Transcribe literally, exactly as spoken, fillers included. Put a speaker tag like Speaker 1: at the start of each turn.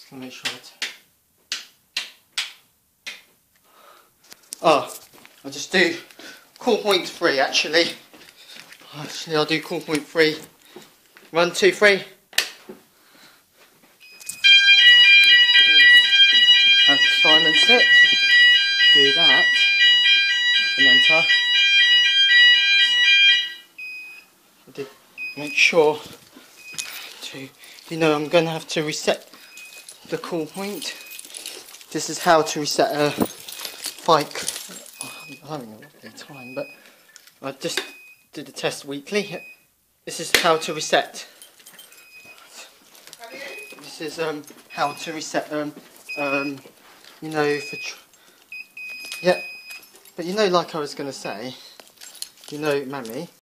Speaker 1: Just gonna make sure it. Oh, I'll just do cool point three actually. Actually, I'll do cool point three. One, two, three. And silence it. Do that. And enter. I did make sure to, you know, I'm going to have to reset the cool point. This is how to reset a Fike. I'm having a lovely time, but I just did the test weekly. This is how to reset. This is um how to reset um um you know for tr yeah, but you know, like I was gonna say, you know, Mammy,